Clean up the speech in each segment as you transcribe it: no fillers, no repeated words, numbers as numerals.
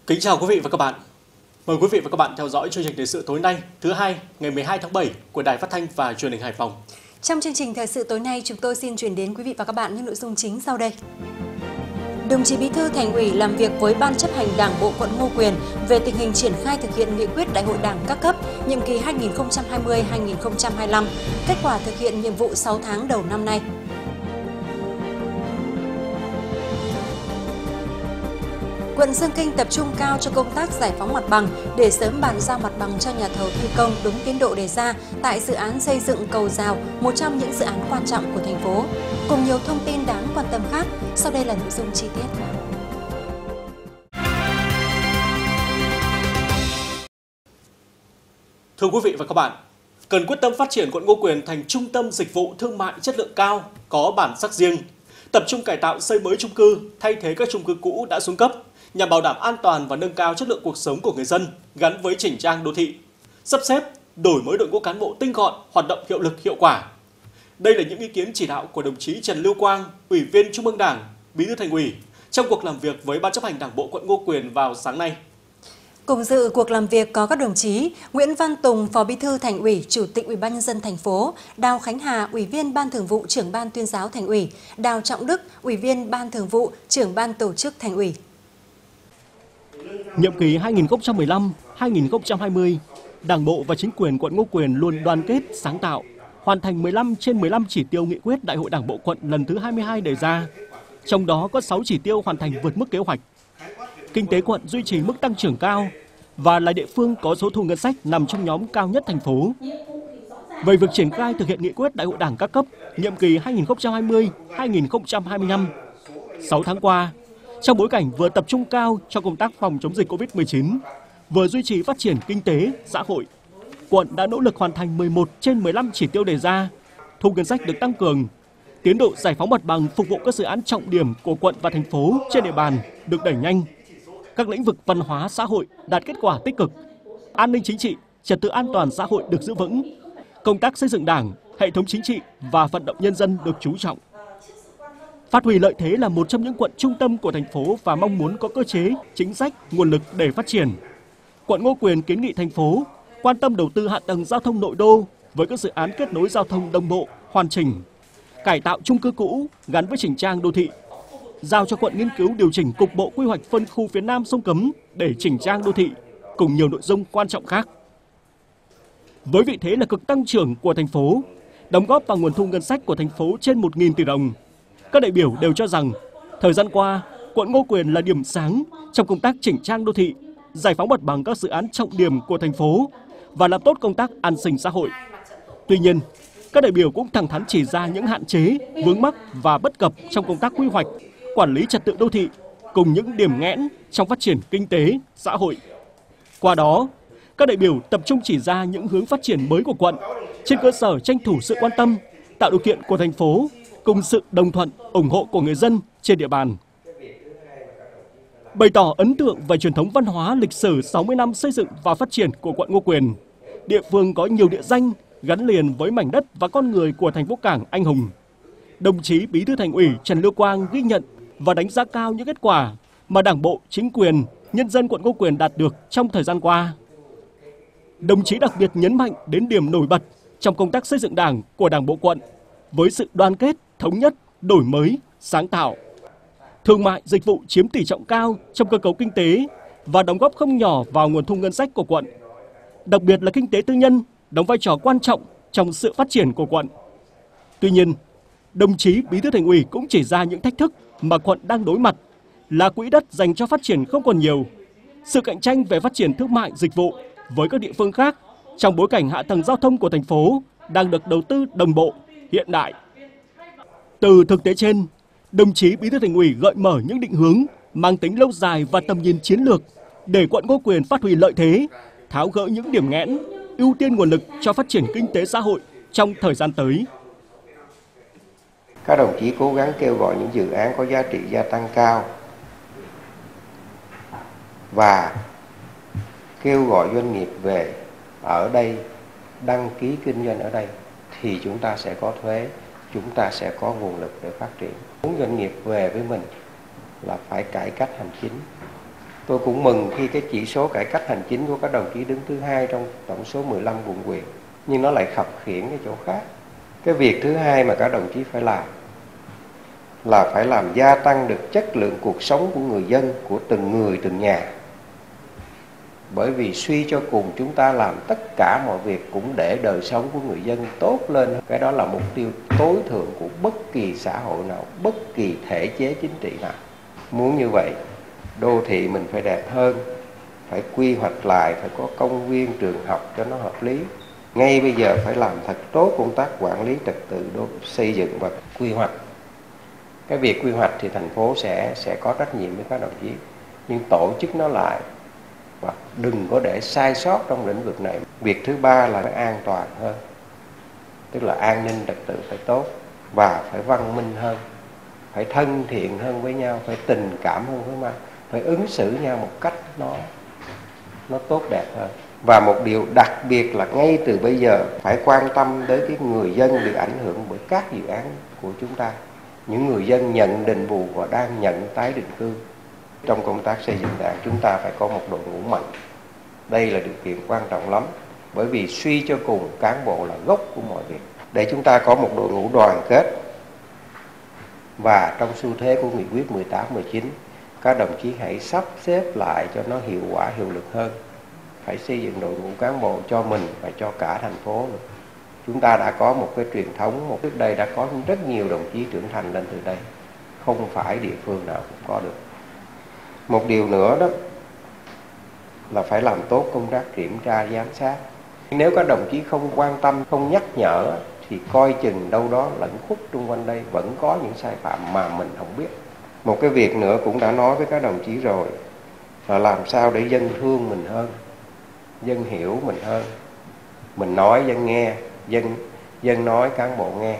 Kính chào quý vị và các bạn. Mời quý vị và các bạn theo dõi chương trình thời sự tối nay, thứ hai, ngày 12 tháng 7 của Đài Phát thanh và Truyền hình Hải Phòng. Trong chương trình thời sự tối nay, chúng tôi xin chuyển đến quý vị và các bạn những nội dung chính sau đây. Đồng chí Bí thư Thành ủy làm việc với Ban chấp hành Đảng bộ quận Ngô Quyền về tình hình triển khai thực hiện nghị quyết Đại hội Đảng các cấp nhiệm kỳ 2020-2025, kết quả thực hiện nhiệm vụ 6 tháng đầu năm nay. Quận Dương Kinh tập trung cao cho công tác giải phóng mặt bằng để sớm bàn giao mặt bằng cho nhà thầu thi công đúng tiến độ đề ra tại dự án xây dựng cầu Rào, một trong những dự án quan trọng của thành phố. Cùng nhiều thông tin đáng quan tâm khác, sau đây là nội dung chi tiết. Thưa quý vị và các bạn, cần quyết tâm phát triển quận Ngô Quyền thành trung tâm dịch vụ thương mại chất lượng cao, có bản sắc riêng, tập trung cải tạo xây mới chung cư, thay thế các chung cư cũ đã xuống cấp, nhằm bảo đảm an toàn và nâng cao chất lượng cuộc sống của người dân gắn với chỉnh trang đô thị, sắp xếp, đổi mới đội ngũ cán bộ tinh gọn, hoạt động hiệu lực hiệu quả. Đây là những ý kiến chỉ đạo của đồng chí Trần Lưu Quang, Ủy viên Trung ương Đảng, Bí thư Thành ủy trong cuộc làm việc với Ban chấp hành Đảng bộ quận Ngô Quyền vào sáng nay. Cùng dự cuộc làm việc có các đồng chí Nguyễn Văn Tùng, Phó Bí thư Thành ủy, Chủ tịch Ủy ban nhân dân thành phố, Đào Khánh Hà, Ủy viên Ban Thường vụ, Trưởng ban Tuyên giáo Thành ủy, Đào Trọng Đức, Ủy viên Ban Thường vụ, Trưởng ban Tổ chức Thành ủy. Nhiệm kỳ 2015-2020, Đảng bộ và chính quyền quận Ngô Quyền luôn đoàn kết, sáng tạo, hoàn thành 15 trên 15 chỉ tiêu nghị quyết Đại hội Đảng bộ quận lần thứ 22 đề ra. Trong đó có 6 chỉ tiêu hoàn thành vượt mức kế hoạch. Kinh tế quận duy trì mức tăng trưởng cao và là địa phương có số thu ngân sách nằm trong nhóm cao nhất thành phố. Về việc triển khai thực hiện nghị quyết Đại hội Đảng các cấp nhiệm kỳ 2020-2025, 6 tháng qua, trong bối cảnh vừa tập trung cao cho công tác phòng chống dịch Covid-19, vừa duy trì phát triển kinh tế, xã hội, quận đã nỗ lực hoàn thành 11 trên 15 chỉ tiêu đề ra, thu ngân sách được tăng cường, tiến độ giải phóng mặt bằng phục vụ các dự án trọng điểm của quận và thành phố trên địa bàn được đẩy nhanh. Các lĩnh vực văn hóa xã hội đạt kết quả tích cực, an ninh chính trị, trật tự an toàn xã hội được giữ vững, công tác xây dựng Đảng, hệ thống chính trị và vận động nhân dân được chú trọng. Phát huy lợi thế là một trong những quận trung tâm của thành phố và mong muốn có cơ chế, chính sách, nguồn lực để phát triển. Quận Ngô Quyền kiến nghị thành phố quan tâm đầu tư hạ tầng giao thông nội đô với các dự án kết nối giao thông đồng bộ, hoàn chỉnh, cải tạo chung cư cũ gắn với chỉnh trang đô thị, giao cho quận nghiên cứu điều chỉnh cục bộ quy hoạch phân khu phía Nam sông Cấm để chỉnh trang đô thị, cùng nhiều nội dung quan trọng khác. Với vị thế là cực tăng trưởng của thành phố, đóng góp vào nguồn thu ngân sách của thành phố trên 1.000 tỷ đồng, các đại biểu đều cho rằng thời gian qua, quận Ngô Quyền là điểm sáng trong công tác chỉnh trang đô thị, giải phóng mặt bằng các dự án trọng điểm của thành phố và làm tốt công tác an sinh xã hội. Tuy nhiên, các đại biểu cũng thẳng thắn chỉ ra những hạn chế, vướng mắc và bất cập trong công tác quy hoạch, quản lý trật tự đô thị cùng những điểm nghẽn trong phát triển kinh tế, xã hội. Qua đó, các đại biểu tập trung chỉ ra những hướng phát triển mới của quận trên cơ sở tranh thủ sự quan tâm, tạo điều kiện của thành phố cùng sự đồng thuận, ủng hộ của người dân trên địa bàn. Bày tỏ ấn tượng về truyền thống văn hóa lịch sử 60 năm xây dựng và phát triển của quận Ngô Quyền, địa phương có nhiều địa danh gắn liền với mảnh đất và con người của thành phố cảng anh hùng. Đồng chí Bí thư Thành ủy Trần Lưu Quang ghi nhận và đánh giá cao những kết quả mà Đảng bộ, chính quyền, nhân dân quận Ngô Quyền đạt được trong thời gian qua. Đồng chí đặc biệt nhấn mạnh đến điểm nổi bật trong công tác xây dựng Đảng của Đảng bộ quận với sự đoàn kết, thống nhất, đổi mới, sáng tạo. Thương mại, dịch vụ chiếm tỷ trọng cao trong cơ cấu kinh tế và đóng góp không nhỏ vào nguồn thu ngân sách của quận. Đặc biệt là kinh tế tư nhân đóng vai trò quan trọng trong sự phát triển của quận. Tuy nhiên, đồng chí Bí thư Thành ủy cũng chỉ ra những thách thức mà quận đang đối mặt là quỹ đất dành cho phát triển không còn nhiều, sự cạnh tranh về phát triển thương mại, dịch vụ với các địa phương khác trong bối cảnh hạ tầng giao thông của thành phố đang được đầu tư đồng bộ, hiện đại. Từ thực tế trên, đồng chí Bí thư Thành ủy gợi mở những định hướng mang tính lâu dài và tầm nhìn chiến lược để quận Ngô Quyền phát huy lợi thế, tháo gỡ những điểm nghẽn, ưu tiên nguồn lực cho phát triển kinh tế xã hội trong thời gian tới. Các đồng chí cố gắng kêu gọi những dự án có giá trị gia tăng cao và kêu gọi doanh nghiệp về ở đây, đăng ký kinh doanh ở đây thì chúng ta sẽ có thuế, chúng ta sẽ có nguồn lực để phát triển. Muốn doanh nghiệp về với mình là phải cải cách hành chính, Tôi cũng mừng khi cái chỉ số cải cách hành chính của các đồng chí đứng thứ 2 trong tổng số 15 quận huyện, nhưng nó lại khập khiễng cái chỗ khác. Cái việc thứ hai mà các đồng chí phải làm là phải làm gia tăng được chất lượng cuộc sống của người dân, của từng người, từng nhà. Bởi vì suy cho cùng chúng ta làm tất cả mọi việc cũng để đời sống của người dân tốt lên. Cái đó là mục tiêu tối thượng của bất kỳ xã hội nào, bất kỳ thể chế chính trị nào. Muốn như vậy, đô thị mình phải đẹp hơn, phải quy hoạch lại, phải có công viên, trường học cho nó hợp lý. Ngay bây giờ phải làm thật tốt công tác quản lý trật tự xây dựng và quy hoạch. Cái việc quy hoạch thì thành phố sẽ có trách nhiệm với các đồng chí, nhưng tổ chức nó lại và đừng có để sai sót trong lĩnh vực này. Việc thứ ba là phải an toàn hơn, tức là an ninh trật tự phải tốt và phải văn minh hơn, phải thân thiện hơn với nhau, phải tình cảm hơn với nhau, phải ứng xử nhau một cách nó tốt đẹp hơn. Và một điều đặc biệt là ngay từ bây giờ phải quan tâm tới cái người dân bị ảnh hưởng bởi các dự án của chúng ta. Những người dân nhận đền bù và đang nhận tái định cư. Trong công tác xây dựng đảng chúng ta phải có một đội ngũ mạnh. Đây là điều kiện quan trọng lắm. Bởi vì suy cho cùng cán bộ là gốc của mọi việc. Để chúng ta có một đội ngũ đoàn kết. Và trong xu thế của nghị quyết 18-19, các đồng chí hãy sắp xếp lại cho nó hiệu quả, hiệu lực hơn. Phải xây dựng đội ngũ cán bộ cho mình và cho cả thành phố nữa. Chúng ta đã có một cái truyền thống, trước đây đã có rất nhiều đồng chí trưởng thành lên từ đây. Không phải địa phương nào cũng có được. Một điều nữa đó là phải làm tốt công tác kiểm tra giám sát. Nếu các đồng chí không quan tâm, không nhắc nhở thì coi chừng đâu đó lẫn khuất xung quanh đây vẫn có những sai phạm mà mình không biết. Một cái việc nữa cũng đã nói với các đồng chí rồi là làm sao để dân thương mình hơn, dân hiểu mình hơn. Mình nói dân nghe, dân nói cán bộ nghe.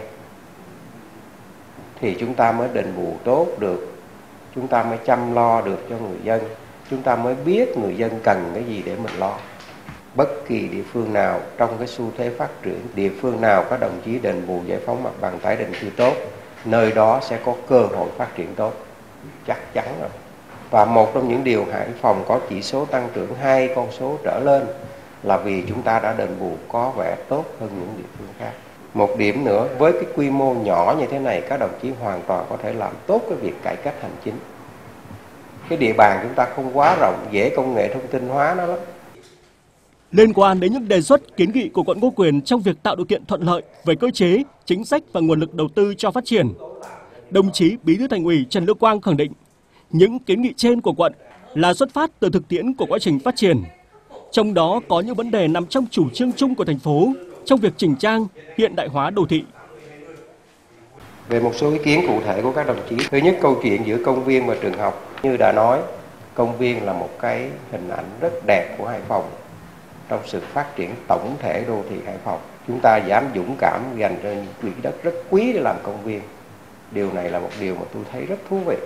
Thì chúng ta mới đền bù tốt được, chúng ta mới chăm lo được cho người dân, chúng ta mới biết người dân cần cái gì để mình lo. Bất kỳ địa phương nào trong cái xu thế phát triển, địa phương nào các đồng chí đền bù giải phóng mặt bằng tái định cư tốt, nơi đó sẽ có cơ hội phát triển tốt, chắc chắn rồi. Và một trong những điều Hải Phòng có chỉ số tăng trưởng 2 con số trở lên là vì chúng ta đã đền bù có vẻ tốt hơn những địa phương khác. Một điểm nữa, với cái quy mô nhỏ như thế này, các đồng chí hoàn toàn có thể làm tốt cái việc cải cách hành chính. Cái địa bàn chúng ta không quá rộng, dễ công nghệ thông tin hóa nó lắm. Liên quan đến những đề xuất kiến nghị của quận Ngô Quyền trong việc tạo điều kiện thuận lợi về cơ chế, chính sách và nguồn lực đầu tư cho phát triển, đồng chí Bí thư Thành ủy Trần Lưu Quang khẳng định những kiến nghị trên của quận là xuất phát từ thực tiễn của quá trình phát triển. Trong đó có những vấn đề nằm trong chủ trương chung của thành phố trong việc chỉnh trang, hiện đại hóa đô thị. Về một số ý kiến cụ thể của các đồng chí, thứ nhất câu chuyện giữa công viên và trường học. Như đã nói, công viên là một cái hình ảnh rất đẹp của Hải Phòng trong sự phát triển tổng thể đô thị Hải Phòng. Chúng ta dám dũng cảm dành cho những quỹ đất rất quý để làm công viên. Điều này là một điều mà tôi thấy rất thú vị.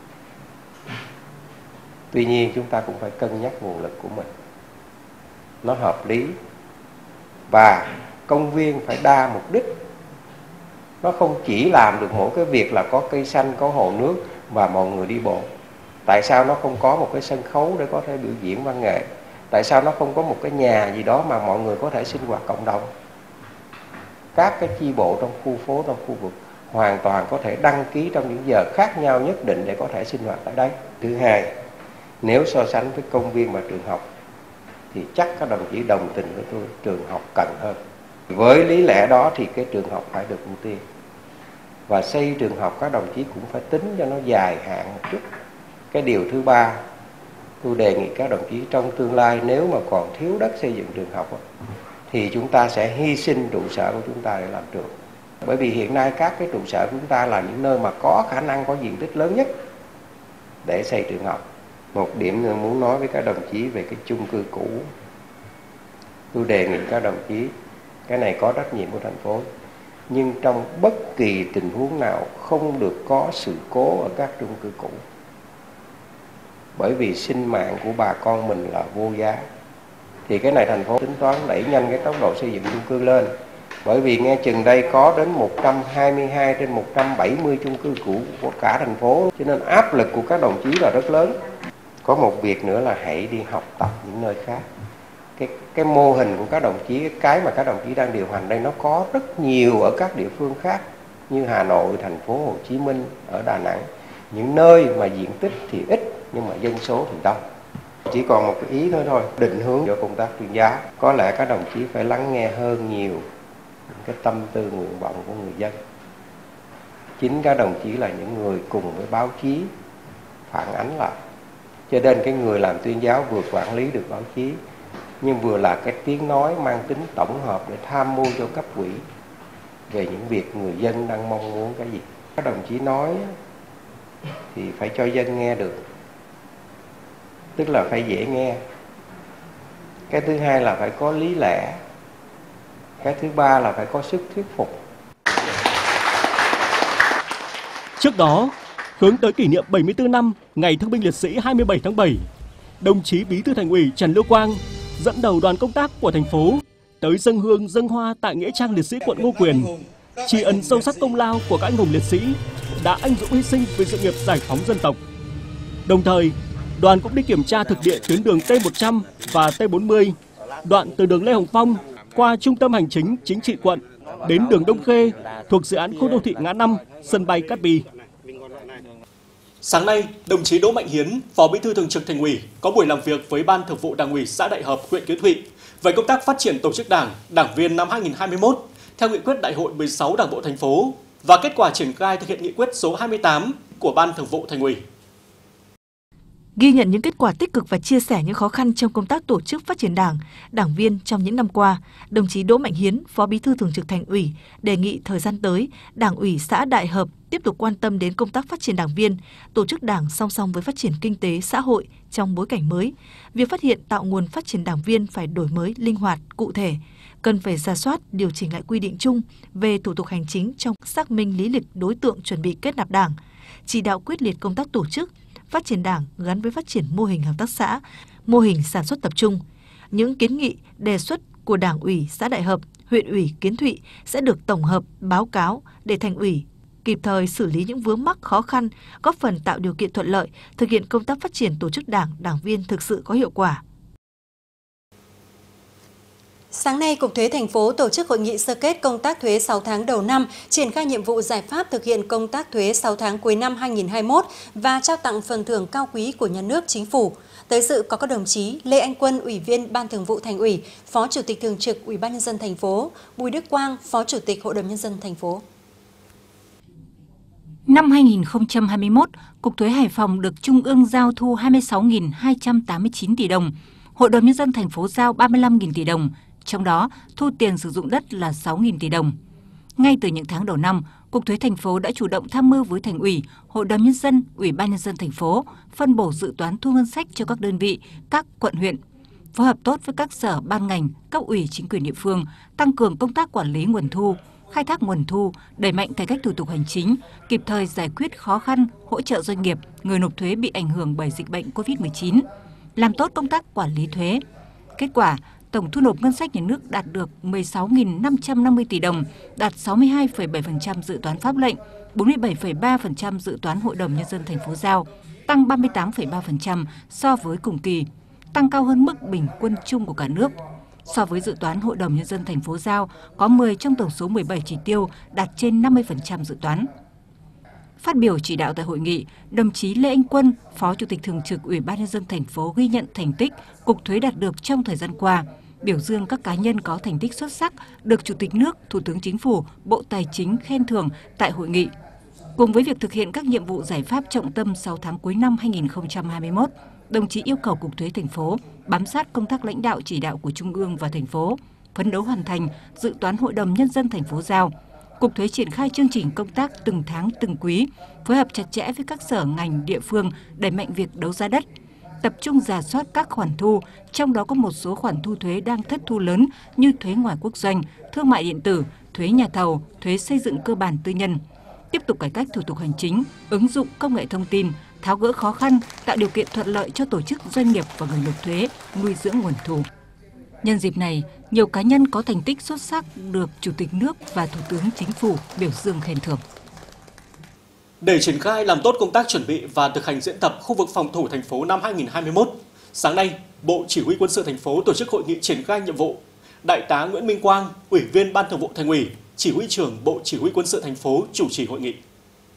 Tuy nhiên chúng ta cũng phải cân nhắc nguồn lực của mình. Nó hợp lý. Và công viên phải đa mục đích. Nó không chỉ làm được mỗi cái việc là có cây xanh, có hồ nước và mọi người đi bộ. Tại sao nó không có một cái sân khấu để có thể biểu diễn văn nghệ? Tại sao nó không có một cái nhà gì đó mà mọi người có thể sinh hoạt cộng đồng? Các cái chi bộ trong khu phố, trong khu vực hoàn toàn có thể đăng ký trong những giờ khác nhau nhất định để có thể sinh hoạt tại đây. Thứ hai, nếu so sánh với công viên và trường học thì chắc các đồng chí đồng tình với tôi, trường học cần hơn. Với lý lẽ đó thì cái trường học phải được ưu tiên. Và xây trường học các đồng chí cũng phải tính cho nó dài hạn một chút. Cái điều thứ ba, tôi đề nghị các đồng chí trong tương lai nếu mà còn thiếu đất xây dựng trường học thì chúng ta sẽ hy sinh trụ sở của chúng ta để làm trường. Bởi vì hiện nay các cái trụ sở của chúng ta là những nơi mà có khả năng có diện tích lớn nhất để xây trường học. Một điểm nữa muốn nói với các đồng chí về cái chung cư cũ. Tôi đề nghị các đồng chí, cái này có trách nhiệm của thành phố, nhưng trong bất kỳ tình huống nào không được có sự cố ở các chung cư cũ. Bởi vì sinh mạng của bà con mình là vô giá. Thì cái này thành phố tính toán đẩy nhanh cái tốc độ xây dựng chung cư lên. Bởi vì nghe chừng đây có đến 122 trên 170 chung cư cũ của cả thành phố, cho nên áp lực của các đồng chí là rất lớn. Có một việc nữa là hãy đi học tập những nơi khác. Cái mô hình của các đồng chí, cái mà các đồng chí đang điều hành đây nó có rất nhiều ở các địa phương khác như Hà Nội, thành phố Hồ Chí Minh, ở Đà Nẵng. Những nơi mà diện tích thì ít nhưng mà dân số thì đông. Chỉ còn một cái ý thôi, định hướng cho công tác tuyên giáo. Có lẽ các đồng chí phải lắng nghe hơn nhiều cái tâm tư nguyện vọng của người dân. Chính các đồng chí là những người cùng với báo chí phản ánh lại. Cho nên cái người làm tuyên giáo vừa quản lý được báo chí, nhưng vừa là cái tiếng nói mang tính tổng hợp để tham mưu cho cấp ủy về những việc người dân đang mong muốn cái gì. Các đồng chí nói thì phải cho dân nghe được, tức là phải dễ nghe. Cái thứ hai là phải có lý lẽ. Cái thứ ba là phải có sức thuyết phục. Trước đó, hướng tới kỷ niệm 74 năm Ngày Thương binh Liệt sĩ 27 tháng 7, đồng chí Bí thư Thành ủy Trần Lưu Quang dẫn đầu đoàn công tác của thành phố tới dâng hương dâng hoa tại nghĩa trang liệt sĩ quận Ngô Quyền, tri ân sâu sắc công lao của các anh hùng liệt sĩ đã anh dũng hy sinh vì sự nghiệp giải phóng dân tộc. Đồng thời, đoàn cũng đi kiểm tra thực địa tuyến đường T100 và T40, đoạn từ đường Lê Hồng Phong qua trung tâm hành chính chính trị quận đến đường Đông Khê thuộc dự án khu đô thị ngã 5, sân bay Cát Bi. Sáng nay, đồng chí Đỗ Mạnh Hiến, Phó Bí thư Thường trực Thành ủy có buổi làm việc với Ban Thường vụ Đảng ủy xã Đại Hợp, huyện Kiến Thụy về công tác phát triển tổ chức đảng, đảng viên năm 2021 theo nghị quyết Đại hội 16 Đảng bộ thành phố và kết quả triển khai thực hiện nghị quyết số 28 của Ban Thường vụ Thành ủy. Ghi nhận những kết quả tích cực và chia sẻ những khó khăn trong công tác tổ chức phát triển đảng, đảng viên trong những năm qua, đồng chí Đỗ Mạnh Hiến, Phó Bí thư Thường trực Thành ủy, đề nghị thời gian tới, Đảng ủy xã Đại Hợp tiếp tục quan tâm đến công tác phát triển đảng viên, tổ chức đảng song song với phát triển kinh tế, xã hội trong bối cảnh mới. Việc phát hiện tạo nguồn phát triển đảng viên phải đổi mới, linh hoạt, cụ thể, cần phải rà soát, điều chỉnh lại quy định chung về thủ tục hành chính trong xác minh lý lịch đối tượng chuẩn bị kết nạp đảng, chỉ đạo quyết liệt công tác tổ chức, phát triển đảng gắn với phát triển mô hình hợp tác xã, mô hình sản xuất tập trung. Những kiến nghị, đề xuất của Đảng ủy xã Đại Hợp, huyện ủy Kiến Thụy sẽ được tổng hợp, báo cáo để Thành ủy kịp thời xử lý những vướng mắc khó khăn, góp phần tạo điều kiện thuận lợi, thực hiện công tác phát triển tổ chức đảng, đảng viên thực sự có hiệu quả. Sáng nay, Cục Thuế thành phố tổ chức hội nghị sơ kết công tác thuế 6 tháng đầu năm, triển khai nhiệm vụ giải pháp thực hiện công tác thuế 6 tháng cuối năm 2021 và trao tặng phần thưởng cao quý của nhà nước, chính phủ. Tới dự có các đồng chí Lê Anh Quân, Ủy viên Ban Thường vụ Thành ủy, Phó Chủ tịch Thường trực Ủy ban nhân dân thành phố, Bùi Đức Quang, Phó Chủ tịch Hội đồng nhân dân thành phố. Năm 2021, Cục Thuế Hải Phòng được Trung ương giao thu 26.289 tỷ đồng, Hội đồng nhân dân thành phố giao 35.000 tỷ đồng. Trong đó, thu tiền sử dụng đất là 6.000 tỷ đồng. Ngay từ những tháng đầu năm, Cục Thuế thành phố đã chủ động tham mưu với Thành ủy, Hội đồng nhân dân, Ủy ban nhân dân thành phố phân bổ dự toán thu ngân sách cho các đơn vị, các quận huyện, phối hợp tốt với các sở ban ngành, cấp ủy chính quyền địa phương, tăng cường công tác quản lý nguồn thu, khai thác nguồn thu, đẩy mạnh cải cách thủ tục hành chính, kịp thời giải quyết khó khăn, hỗ trợ doanh nghiệp, người nộp thuế bị ảnh hưởng bởi dịch bệnh COVID-19, làm tốt công tác quản lý thuế. Kết quả, tổng thu nộp ngân sách nhà nước đạt được 16.550 tỷ đồng, đạt 62,7% dự toán pháp lệnh, 47,3% dự toán Hội đồng nhân dân thành phố giao, tăng 38,3% so với cùng kỳ, tăng cao hơn mức bình quân chung của cả nước. So với dự toán Hội đồng nhân dân thành phố giao, có 10 trong tổng số 17 chỉ tiêu đạt trên 50% dự toán. Phát biểu chỉ đạo tại hội nghị, đồng chí Lê Anh Quân, Phó Chủ tịch Thường trực Ủy ban nhân dân thành phố ghi nhận thành tích Cục Thuế đạt được trong thời gian qua, biểu dương các cá nhân có thành tích xuất sắc được Chủ tịch nước, Thủ tướng Chính phủ, Bộ Tài chính khen thưởng tại hội nghị. Cùng với việc thực hiện các nhiệm vụ giải pháp trọng tâm 6 tháng cuối năm 2021, đồng chí yêu cầu Cục Thuế thành phố bám sát công tác lãnh đạo chỉ đạo của Trung ương và thành phố, phấn đấu hoàn thành dự toán Hội đồng nhân dân thành phố giao. Cục Thuế triển khai chương trình công tác từng tháng, từng quý, phối hợp chặt chẽ với các sở ngành địa phương đẩy mạnh việc đấu giá đất, tập trung rà soát các khoản thu, trong đó có một số khoản thu thuế đang thất thu lớn như thuế ngoài quốc doanh, thương mại điện tử, thuế nhà thầu, thuế xây dựng cơ bản tư nhân. Tiếp tục cải cách thủ tục hành chính, ứng dụng công nghệ thông tin, tháo gỡ khó khăn, tạo điều kiện thuận lợi cho tổ chức doanh nghiệp và người nộp thuế, nuôi dưỡng nguồn thu. Nhân dịp này, nhiều cá nhân có thành tích xuất sắc được Chủ tịch nước và Thủ tướng Chính phủ biểu dương khen thưởng. Để triển khai làm tốt công tác chuẩn bị và thực hành diễn tập khu vực phòng thủ thành phố năm 2021, sáng nay, Bộ Chỉ huy Quân sự thành phố tổ chức hội nghị triển khai nhiệm vụ. Đại tá Nguyễn Minh Quang, Ủy viên Ban Thường vụ Thành ủy, Chỉ huy trưởng Bộ Chỉ huy Quân sự thành phố chủ trì hội nghị.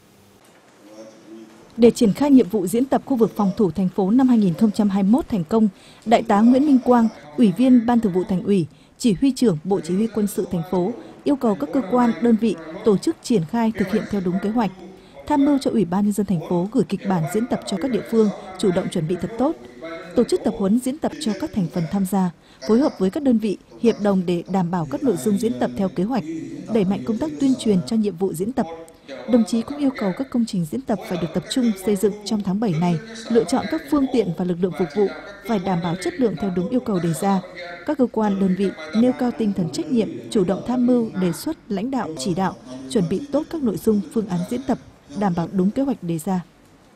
Để triển khai nhiệm vụ diễn tập khu vực phòng thủ thành phố năm 2021 thành công, Đại tá Nguyễn Minh Quang, Ủy viên Ban Thường vụ Thành ủy, Chỉ huy trưởng Bộ Chỉ huy Quân sự thành phố yêu cầu các cơ quan, đơn vị tổ chức triển khai thực hiện theo đúng kế hoạch, tham mưu cho Ủy ban Nhân dân thành phố gửi kịch bản diễn tập cho các địa phương chủ động chuẩn bị thật tốt, tổ chức tập huấn diễn tập cho các thành phần tham gia, phối hợp với các đơn vị, hiệp đồng để đảm bảo các nội dung diễn tập theo kế hoạch, đẩy mạnh công tác tuyên truyền cho nhiệm vụ diễn tập. Đồng chí cũng yêu cầu các công trình diễn tập phải được tập trung xây dựng trong tháng 7 này, lựa chọn các phương tiện và lực lượng phục vụ, phải đảm bảo chất lượng theo đúng yêu cầu đề ra. Các cơ quan, đơn vị nêu cao tinh thần trách nhiệm, chủ động tham mưu, đề xuất, lãnh đạo, chỉ đạo, chuẩn bị tốt các nội dung, phương án diễn tập, đảm bảo đúng kế hoạch đề ra.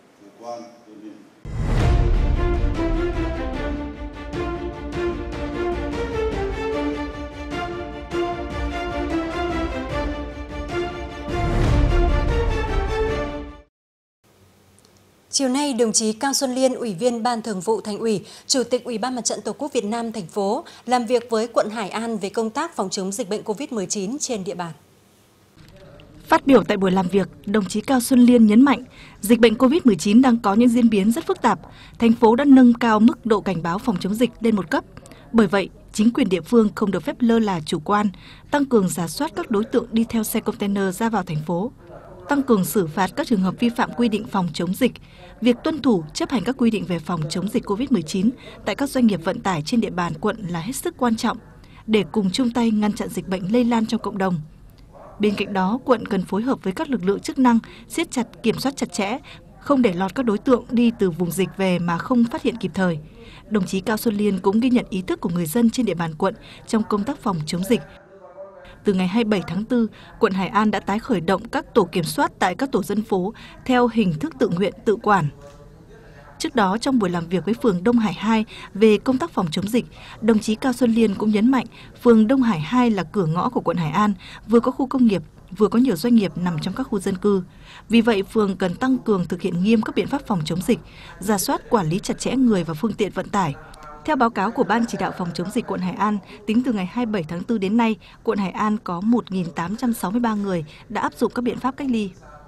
Chiều nay, đồng chí Cao Xuân Liên, Ủy viên Ban Thường vụ Thành ủy, Chủ tịch Ủy ban Mặt trận Tổ quốc Việt Nam thành phố làm việc với quận Hải An về công tác phòng chống dịch bệnh COVID-19 trên địa bàn. Phát biểu tại buổi làm việc, đồng chí Cao Xuân Liên nhấn mạnh, dịch bệnh COVID-19 đang có những diễn biến rất phức tạp. Thành phố đã nâng cao mức độ cảnh báo phòng chống dịch lên một cấp. Bởi vậy, chính quyền địa phương không được phép lơ là chủ quan, tăng cường rà soát các đối tượng đi theo xe container ra vào thành phố, tăng cường xử phạt các trường hợp vi phạm quy định phòng chống dịch. Việc tuân thủ, chấp hành các quy định về phòng chống dịch COVID-19 tại các doanh nghiệp vận tải trên địa bàn quận là hết sức quan trọng để cùng chung tay ngăn chặn dịch bệnh lây lan trong cộng đồng. Bên cạnh đó, quận cần phối hợp với các lực lượng chức năng, siết chặt kiểm soát chặt chẽ, không để lọt các đối tượng đi từ vùng dịch về mà không phát hiện kịp thời. Đồng chí Cao Xuân Liên cũng ghi nhận ý thức của người dân trên địa bàn quận trong công tác phòng chống dịch. Từ ngày 27 tháng 4, quận Hải An đã tái khởi động các tổ kiểm soát tại các tổ dân phố theo hình thức tự nguyện tự quản. Trước đó, trong buổi làm việc với phường Đông Hải 2 về công tác phòng chống dịch, đồng chí Cao Xuân Liên cũng nhấn mạnh phường Đông Hải 2 là cửa ngõ của quận Hải An, vừa có khu công nghiệp, vừa có nhiều doanh nghiệp nằm trong các khu dân cư. Vì vậy, phường cần tăng cường thực hiện nghiêm các biện pháp phòng chống dịch, rà soát quản lý chặt chẽ người và phương tiện vận tải. Theo báo cáo của Ban chỉ đạo phòng chống dịch quận Hải An, tính từ ngày 27 tháng 4 đến nay, quận Hải An có 1.863 người đã áp dụng các biện pháp cách ly.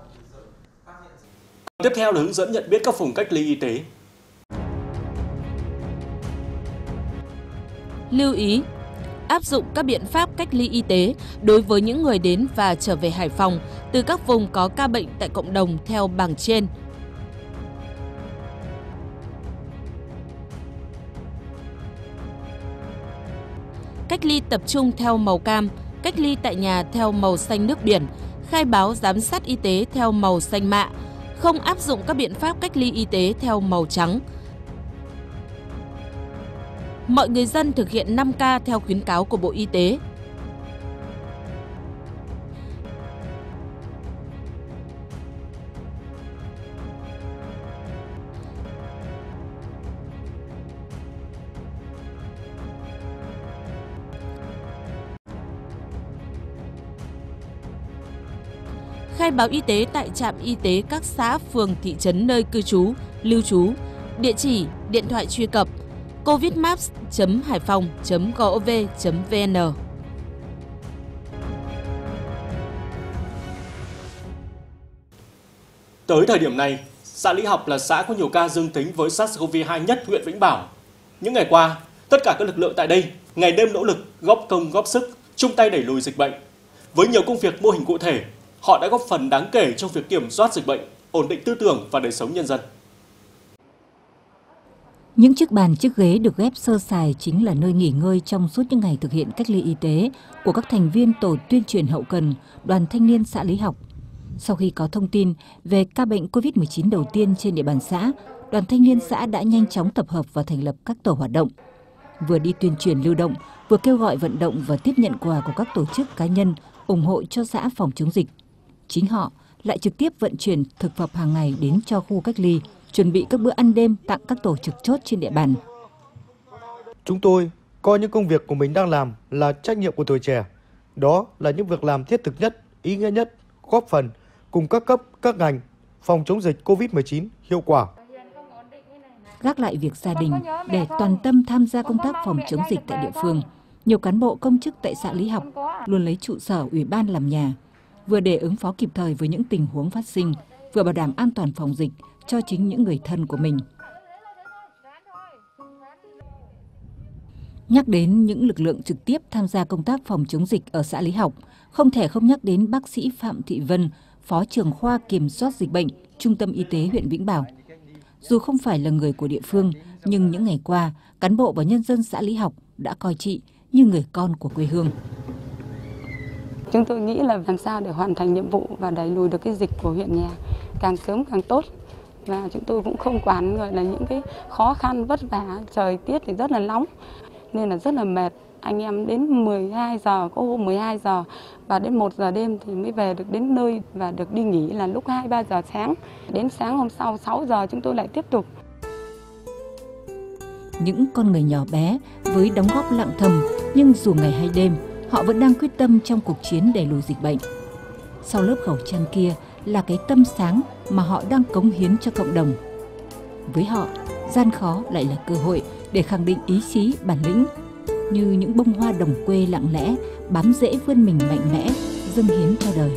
Tiếp theo là hướng dẫn nhận biết các vùng cách ly y tế. Lưu ý, áp dụng các biện pháp cách ly y tế đối với những người đến và trở về Hải Phòng từ các vùng có ca bệnh tại cộng đồng theo bảng trên. Cách ly tập trung theo màu cam, cách ly tại nhà theo màu xanh nước biển, khai báo giám sát y tế theo màu xanh mạ, không áp dụng các biện pháp cách ly y tế theo màu trắng. Mọi người dân thực hiện 5K theo khuyến cáo của Bộ Y tế. Khai báo y tế tại trạm y tế các xã, phường, thị trấn nơi cư trú, lưu trú, địa chỉ, điện thoại truy cập covidmaps.haiphong.gov.vn. Tới thời điểm này, xã Lý Học là xã có nhiều ca dương tính với SARS-CoV-2 nhất huyện Vĩnh Bảo. Những ngày qua, tất cả các lực lượng tại đây ngày đêm nỗ lực, góp công góp sức, chung tay đẩy lùi dịch bệnh. Với nhiều công việc mô hình cụ thể, họ đã góp phần đáng kể trong việc kiểm soát dịch bệnh, ổn định tư tưởng và đời sống nhân dân. Những chiếc bàn, chiếc ghế được ghép sơ sài chính là nơi nghỉ ngơi trong suốt những ngày thực hiện cách ly y tế của các thành viên tổ tuyên truyền hậu cần Đoàn Thanh niên xã Lý Học. Sau khi có thông tin về ca bệnh COVID-19 đầu tiên trên địa bàn xã, Đoàn Thanh niên xã đã nhanh chóng tập hợp và thành lập các tổ hoạt động. Vừa đi tuyên truyền lưu động, vừa kêu gọi vận động và tiếp nhận quà của các tổ chức cá nhân ủng hộ cho xã phòng chống dịch. Chính họ lại trực tiếp vận chuyển thực phẩm hàng ngày đến cho khu cách ly, chuẩn bị các bữa ăn đêm tặng các tổ trực chốt trên địa bàn. Chúng tôi coi những công việc của mình đang làm là trách nhiệm của tuổi trẻ. Đó là những việc làm thiết thực nhất, ý nghĩa nhất, góp phần cùng các cấp, các ngành phòng chống dịch COVID-19 hiệu quả. Gác lại việc gia đình để toàn tâm tham gia công tác phòng chống dịch tại địa phương, nhiều cán bộ công chức tại xã Lý Học luôn lấy trụ sở ủy ban làm nhà, vừa để ứng phó kịp thời với những tình huống phát sinh, vừa bảo đảm an toàn phòng dịch cho chính những người thân của mình. Nhắc đến những lực lượng trực tiếp tham gia công tác phòng chống dịch ở xã Lý Học, không thể không nhắc đến bác sĩ Phạm Thị Vân, Phó trưởng khoa kiểm soát dịch bệnh, Trung tâm Y tế huyện Vĩnh Bảo. Dù không phải là người của địa phương, nhưng những ngày qua, cán bộ và nhân dân xã Lý Học đã coi chị như người con của quê hương. Chúng tôi nghĩ là làm sao để hoàn thành nhiệm vụ và đẩy lùi được cái dịch của huyện nhà càng sớm càng tốt. Và chúng tôi cũng không quản gọi là những cái khó khăn vất vả, trời tiết thì rất là nóng nên là rất là mệt. Anh em đến 12 giờ, có hôm 12 giờ và đến 1 giờ đêm thì mới về được đến nơi và được đi nghỉ là lúc 2-3 giờ sáng. Đến sáng hôm sau 6 giờ chúng tôi lại tiếp tục. Những con người nhỏ bé với đóng góp lặng thầm nhưng dù ngày hay đêm, họ vẫn đang quyết tâm trong cuộc chiến đẩy lùi dịch bệnh. Sau lớp khẩu trang kia là cái tâm sáng mà họ đang cống hiến cho cộng đồng. Với họ, gian khó lại là cơ hội để khẳng định ý chí, bản lĩnh, như những bông hoa đồng quê lặng lẽ, bám rễ vươn mình mạnh mẽ, dâng hiến cho đời.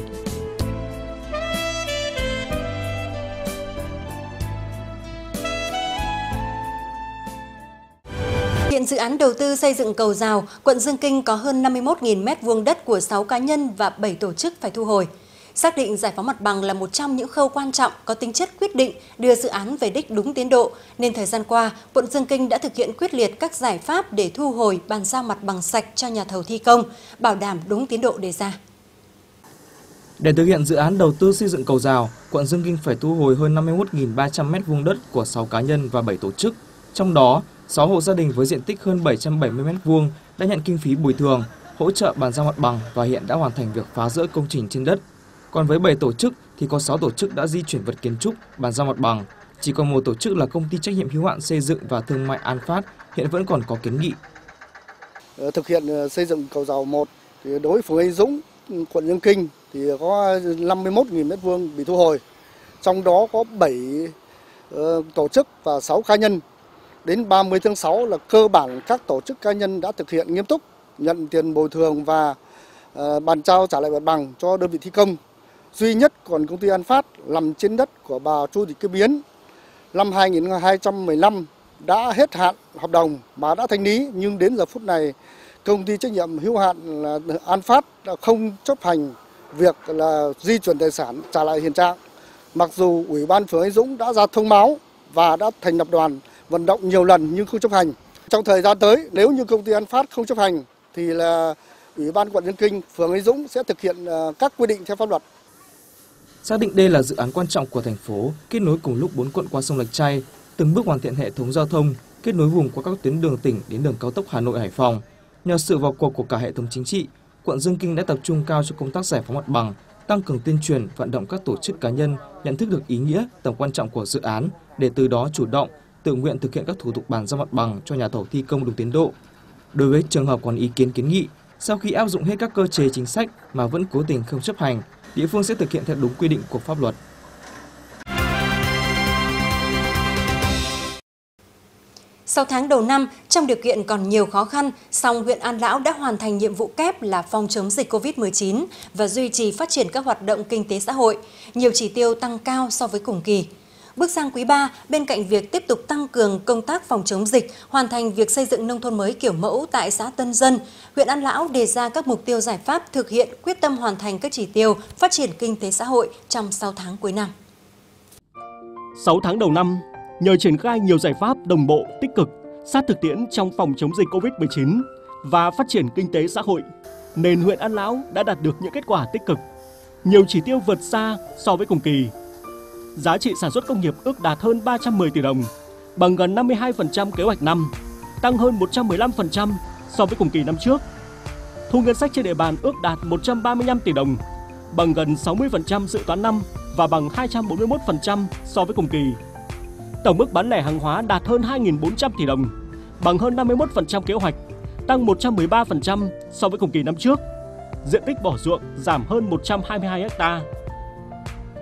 Hiện dự án đầu tư xây dựng cầu Rào, quận Dương Kinh có hơn 51.000 m² đất của 6 cá nhân và 7 tổ chức phải thu hồi. Xác định giải phóng mặt bằng là một trong những khâu quan trọng có tính chất quyết định đưa dự án về đích đúng tiến độ, nên thời gian qua, quận Dương Kinh đã thực hiện quyết liệt các giải pháp để thu hồi, bàn giao mặt bằng sạch cho nhà thầu thi công, bảo đảm đúng tiến độ đề ra. Để thực hiện dự án đầu tư xây dựng cầu Rào, quận Dương Kinh phải thu hồi hơn 51.300 m² đất của 6 cá nhân và 7 tổ chức. Trong đó, 6 hộ gia đình với diện tích hơn 770 m² đã nhận kinh phí bồi thường, hỗ trợ bàn giao mặt bằng và hiện đã hoàn thành việc phá rỡ công trình trên đất. Còn với 7 tổ chức thì có 6 tổ chức đã di chuyển vật kiến trúc, bàn giao mặt bằng. Chỉ còn một tổ chức là công ty trách nhiệm hữu hạn xây dựng và thương mại An Phát hiện vẫn còn có kiến nghị. Thực hiện xây dựng cầu Rào 1 thì đối với phường Anh Dũng, quận Dương Kinh thì có 51.000 m² bị thu hồi. Trong đó có 7 tổ chức và 6 cá nhân. Đến 30 tháng 6 là cơ bản các tổ chức cá nhân đã thực hiện nghiêm túc, nhận tiền bồi thường và bàn giao trả lại mặt bằng cho đơn vị thi công. Duy nhất còn công ty An Phát nằm trên đất của bà Chu Thị Kim Yến năm 2215 đã hết hạn hợp đồng mà đã thanh lý, nhưng đến giờ phút này công ty trách nhiệm hữu hạn là An Phát đã không chấp hành việc là di chuyển tài sản trả lại hiện trạng. Mặc dù Ủy ban phường Anh Dũng đã ra thông báo và đã thành lập đoàn vận động nhiều lần nhưng không chấp hành. Trong thời gian tới, nếu như công ty An Phát không chấp hành thì là Ủy ban quận Dương Kinh, phường Anh Dũng sẽ thực hiện các quy định theo pháp luật. Xác định đây là dự án quan trọng của thành phố, kết nối cùng lúc 4 quận qua sông Lạch Tray, từng bước hoàn thiện hệ thống giao thông, kết nối vùng qua các tuyến đường tỉnh đến đường cao tốc Hà Nội - Hải Phòng. Nhờ sự vào cuộc của cả hệ thống chính trị, quận Dương Kinh đã tập trung cao cho công tác giải phóng mặt bằng, tăng cường tuyên truyền, vận động các tổ chức cá nhân nhận thức được ý nghĩa, tầm quan trọng của dự án để từ đó chủ động, tự nguyện thực hiện các thủ tục bàn giao mặt bằng cho nhà thầu thi công đúng tiến độ. Đối với trường hợp còn ý kiến kiến nghị, sau khi áp dụng hết các cơ chế chính sách mà vẫn cố tình không chấp hành, địa phương sẽ thực hiện theo đúng quy định của pháp luật. Sau tháng đầu năm, trong điều kiện còn nhiều khó khăn, song huyện An Lão đã hoàn thành nhiệm vụ kép là phòng chống dịch COVID-19 và duy trì phát triển các hoạt động kinh tế xã hội. Nhiều chỉ tiêu tăng cao so với cùng kỳ. Bước sang quý 3, bên cạnh việc tiếp tục tăng cường công tác phòng chống dịch, hoàn thành việc xây dựng nông thôn mới kiểu mẫu tại xã Tân Dân, huyện An Lão đề ra các mục tiêu giải pháp thực hiện quyết tâm hoàn thành các chỉ tiêu phát triển kinh tế xã hội trong 6 tháng cuối năm. 6 tháng đầu năm, nhờ triển khai nhiều giải pháp đồng bộ, tích cực, sát thực tiễn trong phòng chống dịch COVID-19 và phát triển kinh tế xã hội, nên huyện An Lão đã đạt được những kết quả tích cực. Nhiều chỉ tiêu vượt xa so với cùng kỳ. Giá trị sản xuất công nghiệp ước đạt hơn 310 tỷ đồng, bằng gần 52% kế hoạch năm, tăng hơn 115% so với cùng kỳ năm trước. Thu ngân sách trên địa bàn ước đạt 135 tỷ đồng, bằng gần 60% dự toán năm và bằng 241% so với cùng kỳ. Tổng mức bán lẻ hàng hóa đạt hơn 2.400 tỷ đồng, bằng hơn 51% kế hoạch, tăng 113% so với cùng kỳ năm trước. Diện tích bỏ ruộng giảm hơn 122 ha.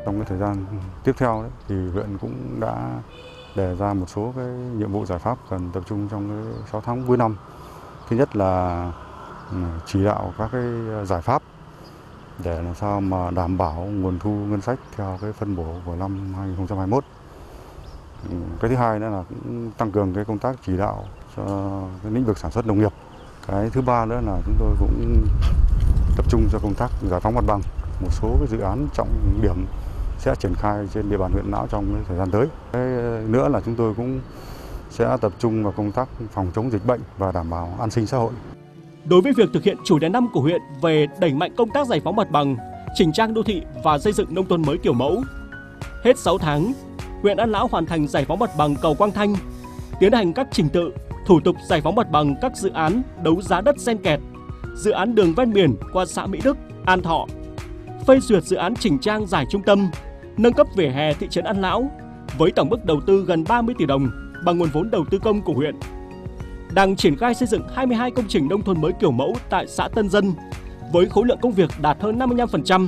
Trong cái thời gian tiếp theo đấy, thì huyện cũng đã đề ra một số cái nhiệm vụ giải pháp cần tập trung trong cái 6 tháng cuối năm. Thứ nhất là chỉ đạo các cái giải pháp để làm sao mà đảm bảo nguồn thu ngân sách theo cái phân bổ của năm 2021. Cái thứ hai nữa là cũng tăng cường cái công tác chỉ đạo cho cái lĩnh vực sản xuất nông nghiệp. Cái thứ ba nữa là chúng tôi cũng tập trung cho công tác giải phóng mặt bằng. Một số cái dự án trọng điểm sẽ triển khai trên địa bàn huyện Não trong cái thời gian tới. Cái nữa là chúng tôi cũng sẽ tập trung vào công tác phòng chống dịch bệnh và đảm bảo an sinh xã hội. Đối với việc thực hiện chủ đề 5 của huyện về đẩy mạnh công tác giải phóng mặt bằng, chỉnh trang đô thị và xây dựng nông thôn mới kiểu mẫu, hết 6 tháng, huyện An Lão hoàn thành giải phóng mặt bằng cầu Quang Thanh, tiến hành các trình tự, thủ tục giải phóng mặt bằng các dự án đấu giá đất xen kẹt, dự án đường ven biển qua xã Mỹ Đức, An Thọ, phê duyệt dự án chỉnh trang giải trung tâm, nâng cấp vỉa hè thị trấn An Lão với tổng mức đầu tư gần 30 tỷ đồng bằng nguồn vốn đầu tư công của huyện. Đang triển khai xây dựng 22 công trình nông thôn mới kiểu mẫu tại xã Tân Dân với khối lượng công việc đạt hơn 55%.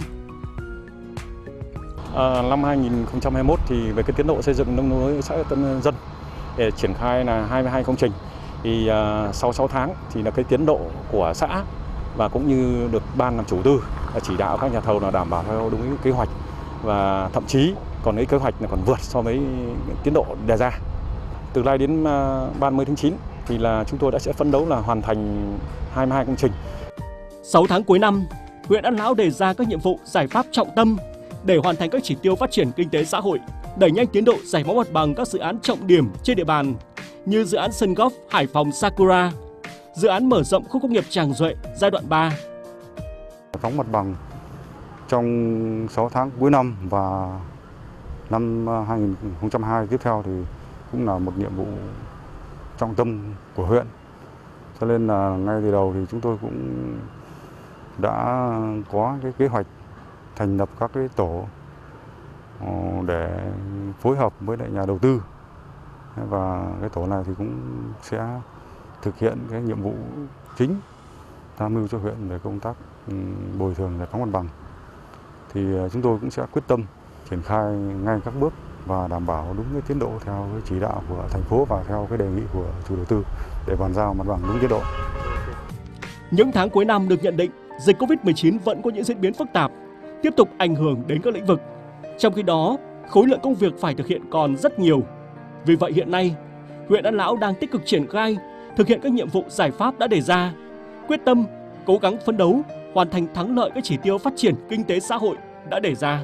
Năm 2021 thì về cái tiến độ xây dựng nông thôn mới xã Tân Dân để triển khai là 22 công trình. Thì sau 6 tháng thì là cái tiến độ của xã và cũng như được ban làm chủ tư chỉ đạo các nhà thầu là đảm bảo theo đúng kế hoạch và thậm chí còn cái kế hoạch là còn vượt so với tiến độ đề ra. Từ nay đến 30 tháng 9 thì là chúng tôi sẽ phấn đấu là hoàn thành 22 công trình. 6 tháng cuối năm, huyện An Lão đề ra các nhiệm vụ giải pháp trọng tâm để hoàn thành các chỉ tiêu phát triển kinh tế xã hội, đẩy nhanh tiến độ giải phóng mặt bằng các dự án trọng điểm trên địa bàn như dự án sân golf Hải Phòng Sakura, dự án mở rộng khu công nghiệp Tràng Duệ giai đoạn 3. Giải phóng mặt bằng trong 6 tháng cuối năm và năm 2022 tiếp theo thì cũng là một nhiệm vụ trọng tâm của huyện. Cho nên là ngay từ đầu thì chúng tôi cũng đã có cái kế hoạch thành lập các cái tổ để phối hợp với lại nhà đầu tư. Và cái tổ này thì cũng sẽ thực hiện cái nhiệm vụ chính tham mưu cho huyện về công tác bồi thường giải phóng mặt bằng. Thì chúng tôi cũng sẽ quyết tâm triển khai ngay các bước và đảm bảo đúng cái tiến độ theo cái chỉ đạo của thành phố và theo cái đề nghị của chủ đầu tư để bàn giao mặt bằng đúng tiến độ. Những tháng cuối năm được nhận định dịch Covid-19 vẫn có những diễn biến phức tạp, tiếp tục ảnh hưởng đến các lĩnh vực. Trong khi đó, khối lượng công việc phải thực hiện còn rất nhiều. Vì vậy hiện nay, huyện An Lão đang tích cực triển khai, thực hiện các nhiệm vụ giải pháp đã đề ra, quyết tâm, cố gắng phấn đấu, hoàn thành thắng lợi các chỉ tiêu phát triển kinh tế xã hội đã đề ra.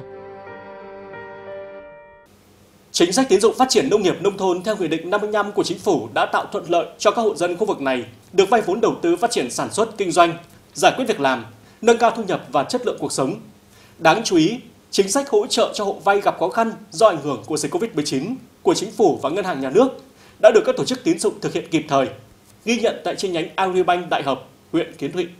Chính sách tín dụng phát triển nông nghiệp nông thôn theo Nghị định 55 của Chính phủ đã tạo thuận lợi cho các hộ dân khu vực này được vay vốn đầu tư phát triển sản xuất, kinh doanh, giải quyết việc làm, nâng cao thu nhập và chất lượng cuộc sống. Đáng chú ý, chính sách hỗ trợ cho hộ vay gặp khó khăn do ảnh hưởng của dịch Covid-19 của Chính phủ và Ngân hàng Nhà nước đã được các tổ chức tín dụng thực hiện kịp thời, ghi nhận tại chi nhánh Agribank Đại Hợp, huyện Kiến Thụy.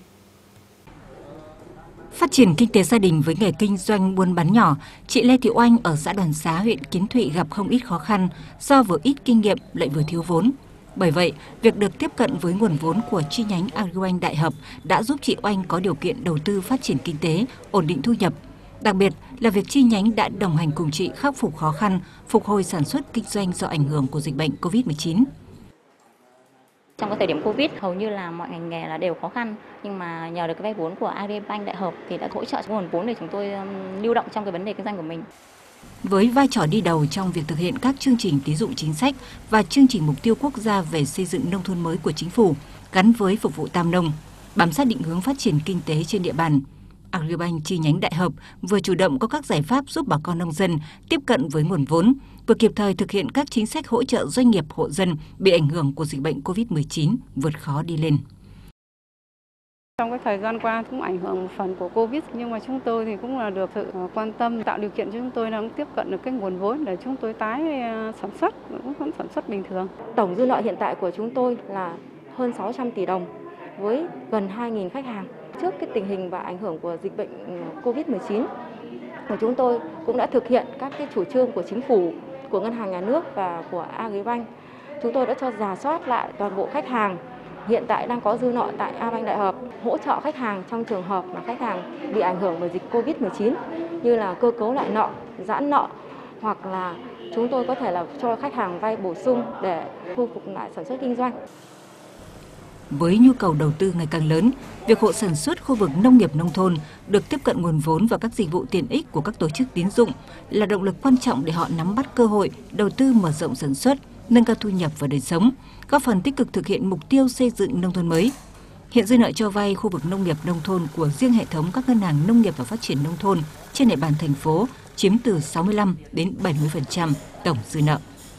Phát triển kinh tế gia đình với nghề kinh doanh buôn bán nhỏ, chị Lê Thị Oanh ở xã Đoàn Xá, huyện Kiến Thụy gặp không ít khó khăn do vừa ít kinh nghiệm lại vừa thiếu vốn. Bởi vậy, việc được tiếp cận với nguồn vốn của chi nhánh Agribank Đại Hợp đã giúp chị Oanh có điều kiện đầu tư phát triển kinh tế, ổn định thu nhập. Đặc biệt là việc chi nhánh đã đồng hành cùng chị khắc phục khó khăn, phục hồi sản xuất kinh doanh do ảnh hưởng của dịch bệnh Covid-19. Trong cái thời điểm Covid, hầu như là mọi ngành nghề là đều khó khăn, nhưng mà nhờ được cái vay vốn của Agribank Đại Hợp thì đã hỗ trợ nguồn vốn để chúng tôi lưu động trong cái vấn đề kinh doanh của mình. Với vai trò đi đầu trong việc thực hiện các chương trình tín dụng chính sách và chương trình mục tiêu quốc gia về xây dựng nông thôn mới của Chính phủ gắn với phục vụ tam nông, bám sát định hướng phát triển kinh tế trên địa bàn, Agribank chi nhánh Đại Hợp vừa chủ động có các giải pháp giúp bà con nông dân tiếp cận với nguồn vốn, vừa kịp thời thực hiện các chính sách hỗ trợ doanh nghiệp, hộ dân bị ảnh hưởng của dịch bệnh Covid-19 vượt khó đi lên. Trong cái thời gian qua cũng ảnh hưởng một phần của Covid, nhưng mà chúng tôi thì cũng là được sự quan tâm, tạo điều kiện cho chúng tôi đang tiếp cận được cái nguồn vốn để chúng tôi tái sản xuất, cũng vẫn sản xuất bình thường. Tổng dư nợ hiện tại của chúng tôi là hơn 600 tỷ đồng với gần 2.000 khách hàng. Trước cái tình hình và ảnh hưởng của dịch bệnh Covid-19, của chúng tôi cũng đã thực hiện các cái chủ trương của Chính phủ, của Ngân hàng Nhà nước và của Agribank. Chúng tôi đã cho rà soát lại toàn bộ khách hàng hiện tại đang có dư nợ tại Agribank Đại Hợp, hỗ trợ khách hàng trong trường hợp mà khách hàng bị ảnh hưởng bởi dịch Covid-19 như là cơ cấu lại nợ, giãn nợ, hoặc là chúng tôi có thể là cho khách hàng vay bổ sung để khôi phục lại sản xuất kinh doanh. Với nhu cầu đầu tư ngày càng lớn, việc hộ sản xuất khu vực nông nghiệp nông thôn được tiếp cận nguồn vốn và các dịch vụ tiện ích của các tổ chức tín dụng là động lực quan trọng để họ nắm bắt cơ hội đầu tư mở rộng sản xuất, nâng cao thu nhập và đời sống, góp phần tích cực thực hiện mục tiêu xây dựng nông thôn mới. Hiện dư nợ cho vay khu vực nông nghiệp nông thôn của riêng hệ thống các ngân hàng nông nghiệp và phát triển nông thôn trên địa bàn thành phố chiếm từ 65 đến 70% tổng dư nợ.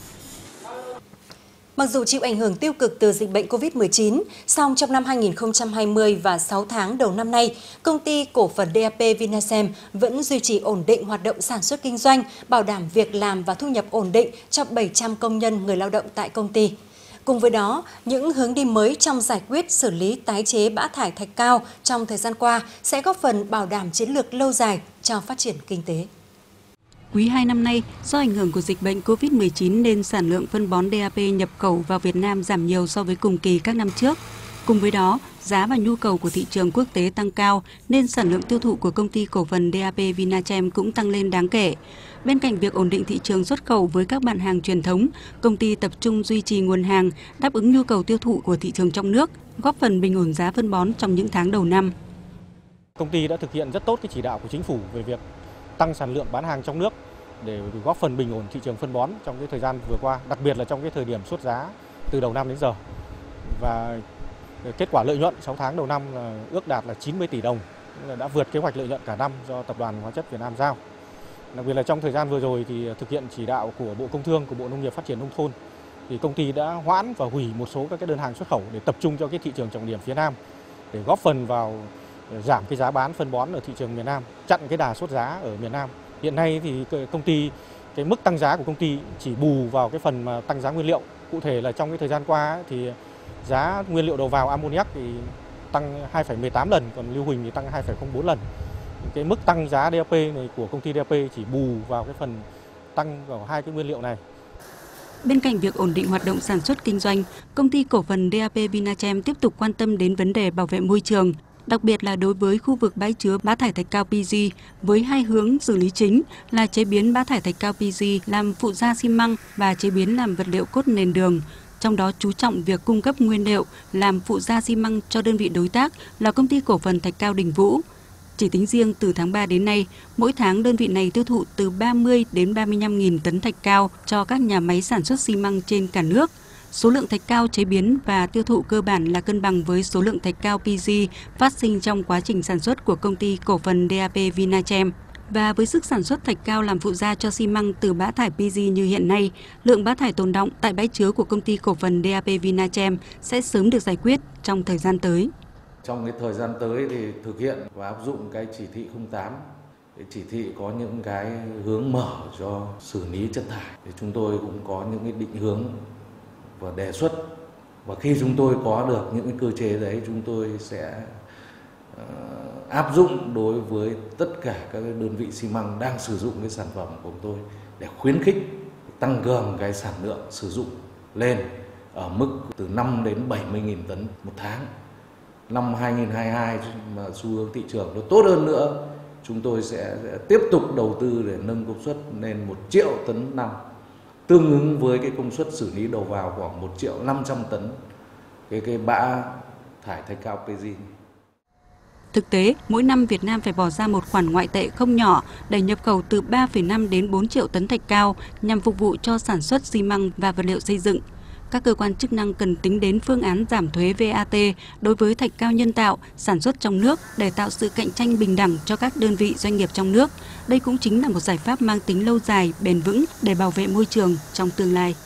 Mặc dù chịu ảnh hưởng tiêu cực từ dịch bệnh COVID-19, song trong năm 2020 và 6 tháng đầu năm nay, công ty cổ phần DAP Vinachem vẫn duy trì ổn định hoạt động sản xuất kinh doanh, bảo đảm việc làm và thu nhập ổn định cho 700 công nhân người lao động tại công ty. Cùng với đó, những hướng đi mới trong giải quyết xử lý tái chế bã thải thạch cao trong thời gian qua sẽ góp phần bảo đảm chiến lược lâu dài cho phát triển kinh tế. Quý 2 năm nay, do ảnh hưởng của dịch bệnh COVID-19 nên sản lượng phân bón DAP nhập khẩu vào Việt Nam giảm nhiều so với cùng kỳ các năm trước. Cùng với đó, giá và nhu cầu của thị trường quốc tế tăng cao nên sản lượng tiêu thụ của công ty cổ phần DAP Vinachem cũng tăng lên đáng kể. Bên cạnh việc ổn định thị trường xuất khẩu với các mặt hàng truyền thống, công ty tập trung duy trì nguồn hàng, đáp ứng nhu cầu tiêu thụ của thị trường trong nước, góp phần bình ổn giá phân bón trong những tháng đầu năm. Công ty đã thực hiện rất tốt cái chỉ đạo của chính phủ về việc tăng sản lượng bán hàng trong nước để góp phần bình ổn thị trường phân bón trong cái thời gian vừa qua, đặc biệt là trong cái thời điểm sốt giá từ đầu năm đến giờ. Và kết quả lợi nhuận 6 tháng đầu năm ước đạt là 90 tỷ đồng, đã vượt kế hoạch lợi nhuận cả năm do Tập đoàn Hóa chất Việt Nam giao. Đặc biệt là trong thời gian vừa rồi thì thực hiện chỉ đạo của Bộ Công Thương, của Bộ Nông nghiệp Phát triển Nông thôn, thì công ty đã hoãn và hủy một số các cái đơn hàng xuất khẩu để tập trung cho cái thị trường trọng điểm phía Nam, để góp phần vào giảm cái giá bán phân bón ở thị trường miền Nam, chặn cái đà sốt giá ở miền Nam. Hiện nay thì công ty, cái mức tăng giá của công ty chỉ bù vào cái phần mà tăng giá nguyên liệu. Cụ thể là trong cái thời gian qua thì giá nguyên liệu đầu vào ammoniac thì tăng 2,18 lần, còn lưu huỳnh thì tăng 2,04 lần. Cái mức tăng giá DAP này của công ty DAP chỉ bù vào cái phần tăng vào hai cái nguyên liệu này. Bên cạnh việc ổn định hoạt động sản xuất kinh doanh, công ty cổ phần DAP Vinachem tiếp tục quan tâm đến vấn đề bảo vệ môi trường, đặc biệt là đối với khu vực bãi chứa bã thải thạch cao PG với hai hướng xử lý chính là chế biến bã thải thạch cao PG làm phụ gia xi măng và chế biến làm vật liệu cốt nền đường. Trong đó chú trọng việc cung cấp nguyên liệu làm phụ gia xi măng cho đơn vị đối tác là công ty cổ phần Thạch Cao Đình Vũ. Chỉ tính riêng từ tháng 3 đến nay, mỗi tháng đơn vị này tiêu thụ từ 30 đến 35.000 tấn thạch cao cho các nhà máy sản xuất xi măng trên cả nước. Số lượng thạch cao chế biến và tiêu thụ cơ bản là cân bằng với số lượng thạch cao PG phát sinh trong quá trình sản xuất của công ty cổ phần DAP Vinachem. Và với sức sản xuất thạch cao làm phụ gia cho xi măng từ bã thải PG như hiện nay, lượng bã thải tồn đọng tại bãi chứa của công ty cổ phần DAP Vinachem sẽ sớm được giải quyết trong thời gian tới. Trong cái thời gian tới thì thực hiện và áp dụng cái chỉ thị 08. Cái chỉ thị có những cái hướng mở cho xử lý chất thải. Thì chúng tôi cũng có những cái định hướng và đề xuất. Và khi chúng tôi có được những cái cơ chế đấy, chúng tôi sẽ áp dụng đối với tất cả các đơn vị xi măng đang sử dụng cái sản phẩm của chúng tôi để khuyến khích tăng cường cái sản lượng sử dụng lên ở mức từ 5 đến 70.000 tấn một tháng. Năm 2022 mà xu hướng thị trường nó tốt hơn nữa, chúng tôi sẽ tiếp tục đầu tư để nâng công suất lên 1 triệu tấn năm, tương ứng với cái công suất xử lý đầu vào khoảng 1.500.000 tấn cái bã thải thạch cao PG. Thực tế, mỗi năm Việt Nam phải bỏ ra một khoản ngoại tệ không nhỏ để nhập khẩu từ 3,5 đến 4 triệu tấn thạch cao nhằm phục vụ cho sản xuất xi măng và vật liệu xây dựng. Các cơ quan chức năng cần tính đến phương án giảm thuế VAT đối với thạch cao nhân tạo sản xuất trong nước để tạo sự cạnh tranh bình đẳng cho các đơn vị doanh nghiệp trong nước. Đây cũng chính là một giải pháp mang tính lâu dài, bền vững để bảo vệ môi trường trong tương lai.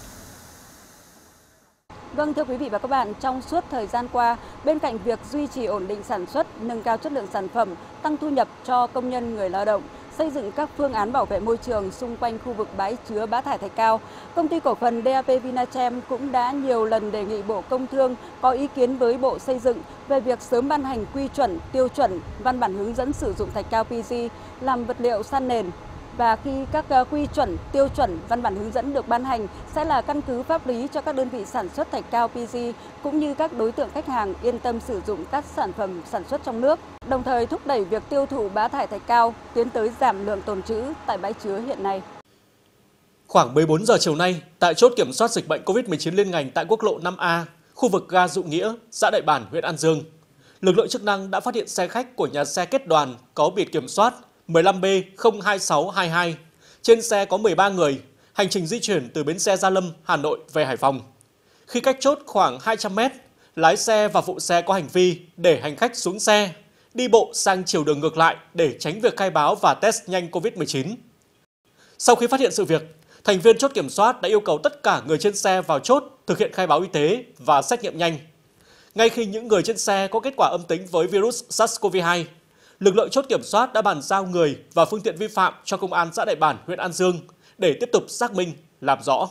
Vâng, thưa quý vị và các bạn, trong suốt thời gian qua, bên cạnh việc duy trì ổn định sản xuất, nâng cao chất lượng sản phẩm, tăng thu nhập cho công nhân người lao động, xây dựng các phương án bảo vệ môi trường xung quanh khu vực bãi chứa bã thải thạch cao, công ty cổ phần DAP Vinachem cũng đã nhiều lần đề nghị Bộ Công Thương có ý kiến với Bộ Xây dựng về việc sớm ban hành quy chuẩn, tiêu chuẩn, văn bản hướng dẫn sử dụng thạch cao PG làm vật liệu san nền. và khi các quy chuẩn, tiêu chuẩn, văn bản hướng dẫn được ban hành sẽ là căn cứ pháp lý cho các đơn vị sản xuất thạch cao PG cũng như các đối tượng khách hàng yên tâm sử dụng các sản phẩm sản xuất trong nước, đồng thời thúc đẩy việc tiêu thụ bã thải thạch cao tiến tới giảm lượng tồn trữ tại bãi chứa hiện nay. Khoảng 14 giờ chiều nay, tại chốt kiểm soát dịch bệnh COVID-19 liên ngành tại quốc lộ 5A, khu vực ga Dụ Nghĩa, xã Đại Bản, huyện An Dương, lực lượng chức năng đã phát hiện xe khách của nhà xe Kết Đoàn có biển kiểm soát 15B02622. Trên xe có 13 người, hành trình di chuyển từ bến xe Gia Lâm, Hà Nội về Hải Phòng. Khi cách chốt khoảng 200 mét, lái xe và phụ xe có hành vi để hành khách xuống xe, đi bộ sang chiều đường ngược lại để tránh việc khai báo và test nhanh COVID-19. Sau khi phát hiện sự việc, thành viên chốt kiểm soát đã yêu cầu tất cả người trên xe vào chốt thực hiện khai báo y tế và xét nghiệm nhanh. Ngay khi những người trên xe có kết quả âm tính với virus SARS-CoV-2, lực lượng chốt kiểm soát đã bàn giao người và phương tiện vi phạm cho Công an xã Đại Bản, huyện An Dương để tiếp tục xác minh, làm rõ.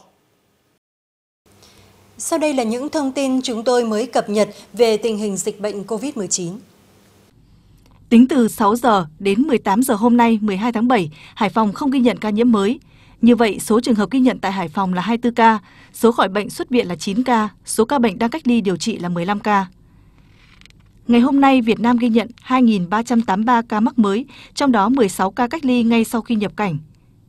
Sau đây là những thông tin chúng tôi mới cập nhật về tình hình dịch bệnh COVID-19. Tính từ 6 giờ đến 18 giờ hôm nay 12 tháng 7, Hải Phòng không ghi nhận ca nhiễm mới. Như vậy, số trường hợp ghi nhận tại Hải Phòng là 24 ca, số khỏi bệnh xuất viện là 9 ca, số ca bệnh đang cách ly điều trị là 15 ca. Ngày hôm nay, Việt Nam ghi nhận 2.383 ca mắc mới, trong đó 16 ca cách ly ngay sau khi nhập cảnh.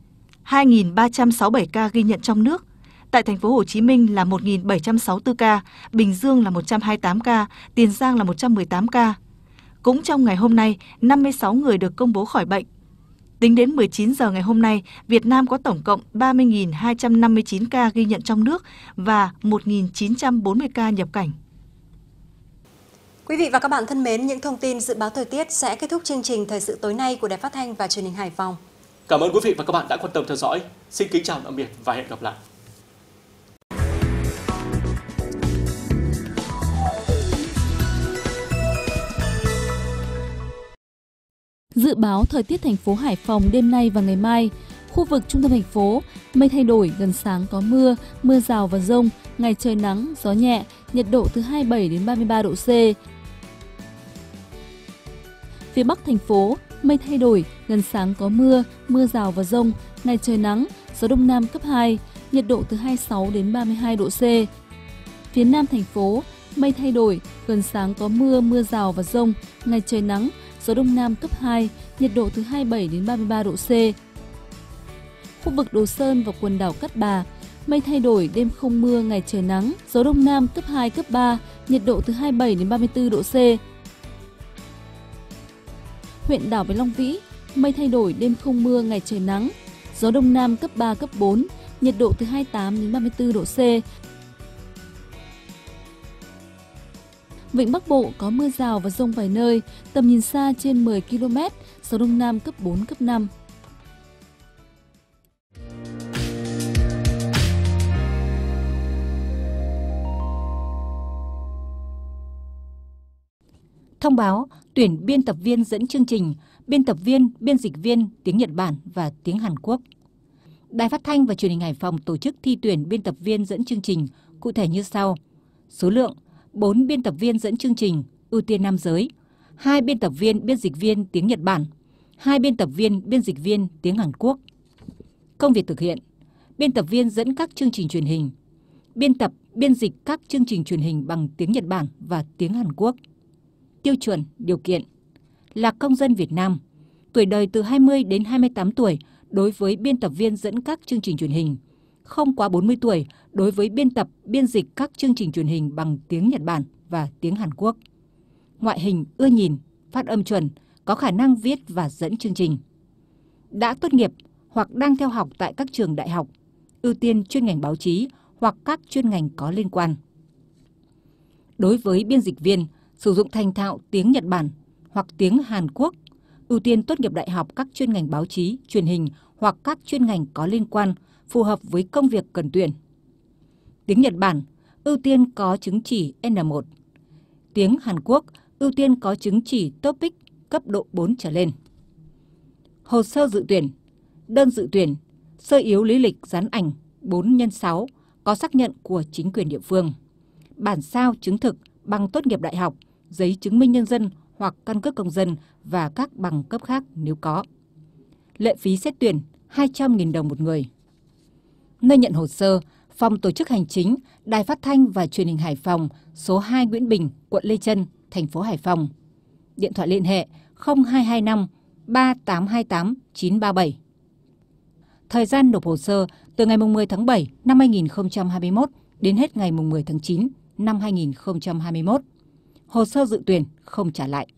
2.367 ca ghi nhận trong nước. Tại thành phố Hồ Chí Minh là 1.764 ca, Bình Dương là 128 ca, Tiền Giang là 118 ca. Cũng trong ngày hôm nay, 56 người được công bố khỏi bệnh. Tính đến 19 giờ ngày hôm nay, Việt Nam có tổng cộng 30.259 ca ghi nhận trong nước và 1.940 ca nhập cảnh. Quý vị và các bạn thân mến, những thông tin dự báo thời tiết sẽ kết thúc chương trình Thời sự tối nay của Đài Phát thanh và Truyền hình Hải Phòng. Cảm ơn quý vị và các bạn đã quan tâm theo dõi. Xin kính chào tạm biệt và hẹn gặp lại. Dự báo thời tiết thành phố Hải Phòng đêm nay và ngày mai. Khu vực trung tâm thành phố, mây thay đổi, gần sáng có mưa, mưa rào và dông, ngày trời nắng, gió nhẹ, nhiệt độ từ 27 đến 33 độ C. Phía Bắc thành phố, mây thay đổi, gần sáng có mưa, mưa rào và dông, ngày trời nắng, gió Đông Nam cấp 2, nhiệt độ từ 26 đến 32 độ C. Phía Nam thành phố, mây thay đổi, gần sáng có mưa, mưa rào và dông, ngày trời nắng, gió Đông Nam cấp 2, nhiệt độ từ 27 đến 33 độ C. Khu vực Đồ Sơn và quần đảo Cát Bà, mây thay đổi, đêm không mưa, ngày trời nắng, gió Đông Nam cấp 2, cấp 3, nhiệt độ từ 27 đến 34 độ C. Huyện đảo Bạch Long Vĩ, mây thay đổi, đêm không mưa, ngày trời nắng, gió Đông Nam cấp 3, cấp 4, nhiệt độ từ 28 đến 34 độ C. Vịnh Bắc Bộ có mưa rào và dông vài nơi, tầm nhìn xa trên 10 km, gió Đông Nam cấp 4, cấp 5. Thông báo tuyển biên tập viên dẫn chương trình, biên tập viên, biên dịch viên tiếng Nhật Bản và tiếng Hàn Quốc. Đài Phát thanh và Truyền hình Hải Phòng tổ chức thi tuyển biên tập viên dẫn chương trình, cụ thể như sau. Số lượng 4 biên tập viên dẫn chương trình, ưu tiên nam giới, 2 biên tập viên biên dịch viên tiếng Nhật Bản, 2 biên tập viên biên dịch viên tiếng Hàn Quốc. Công việc thực hiện: biên tập viên dẫn các chương trình truyền hình, biên tập, biên dịch các chương trình truyền hình bằng tiếng Nhật Bản và tiếng Hàn Quốc. Tiêu chuẩn, điều kiện: là công dân Việt Nam, tuổi đời từ 20 đến 28 tuổi đối với biên tập viên dẫn các chương trình truyền hình, không quá 40 tuổi đối với biên tập, biên dịch các chương trình truyền hình bằng tiếng Nhật Bản và tiếng Hàn Quốc. Ngoại hình ưa nhìn, phát âm chuẩn, có khả năng viết và dẫn chương trình. Đã tốt nghiệp hoặc đang theo học tại các trường đại học, ưu tiên chuyên ngành báo chí hoặc các chuyên ngành có liên quan. Đối với biên dịch viên, sử dụng thành thạo tiếng Nhật Bản hoặc tiếng Hàn Quốc, ưu tiên tốt nghiệp đại học các chuyên ngành báo chí, truyền hình hoặc các chuyên ngành có liên quan phù hợp với công việc cần tuyển. Tiếng Nhật Bản, ưu tiên có chứng chỉ N1. Tiếng Hàn Quốc, ưu tiên có chứng chỉ TOEIC cấp độ 4 trở lên. Hồ sơ dự tuyển, đơn dự tuyển, sơ yếu lý lịch dán ảnh 4x6 có xác nhận của chính quyền địa phương. Bản sao chứng thực bằng tốt nghiệp đại học, giấy chứng minh nhân dân hoặc căn cước công dân và các bằng cấp khác nếu có. Lệ phí xét tuyển 200.000 đồng một người. Nơi nhận hồ sơ, Phòng Tổ chức Hành chính, Đài Phát thanh và Truyền hình Hải Phòng, số 2 Nguyễn Bình, quận Lê Chân, thành phố Hải Phòng. Điện thoại liên hệ 0225 3828 937. Thời gian nộp hồ sơ từ ngày 10 tháng 7 năm 2021 đến hết ngày 10 tháng 9 năm 2021. Hồ sơ dự tuyển không trả lại.